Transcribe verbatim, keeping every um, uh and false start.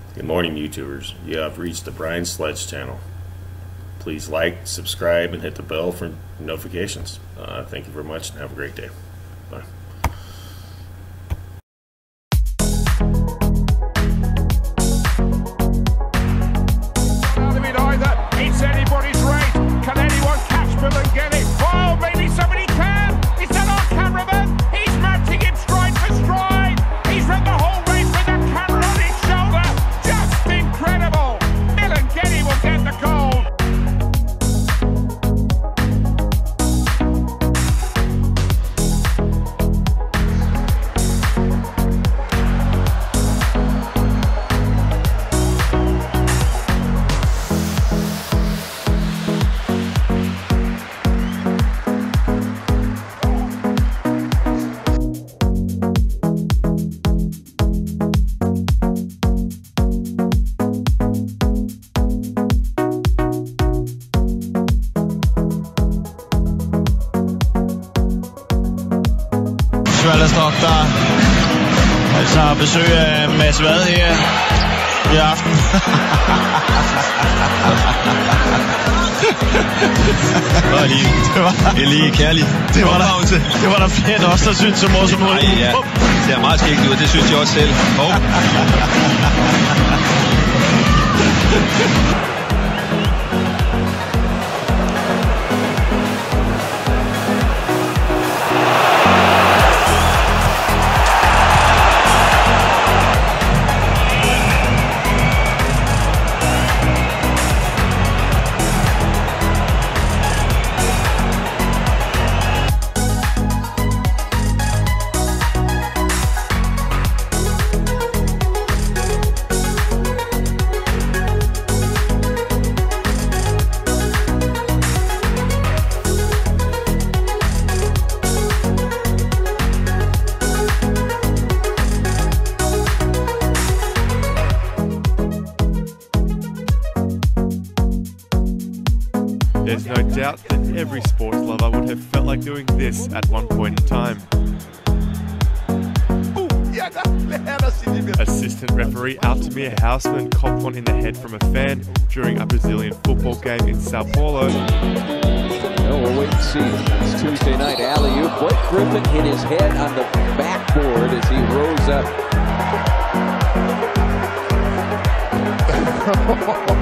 Good morning, YouTubers. You have reached the Brian Sledge channel. Please like, subscribe, and hit the bell for notifications. Uh, thank you very much, and have a great day. Bye. It's anybody's race. Can anyone catch Bill and get it? Oh, maybe somebody can. Is that our cameraman? He's matching him stride for stride. He's run the whole race with that camera on his shoulder. Just incredible. Bill and Getty will get the gold. Svalderstock, der altså har besøg af Mads Vad her i aften. det var lige, det var, det er lige kærligt. Det var, der, det var der flere, der også der synes, som også må det. Ja, det ser meget skægt ud, det synes jeg også selv. Oh. There's no doubt that every sports lover would have felt like doing this at one point in time. Assistant referee Altamir Houseman copped one in the head from a fan during a Brazilian football game in Sao Paulo. No, we'll wait and see. It's Tuesday night alley-oop. Blake Griffin hit his head on the backboard as he rose up.